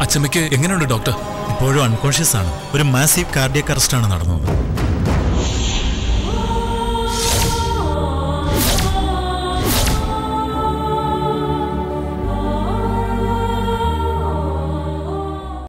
അച്ഛമ്മയ്ക്ക് എങ്ങനെയുണ്ട് ഡോക്ടർ? ഇപ്പോഴും അൺകോൺഷ്യസ് ആണ്. ഒരു മാസീവ് കാർഡിയക് അറസ്റ്റ് ആണ് നടന്നത്.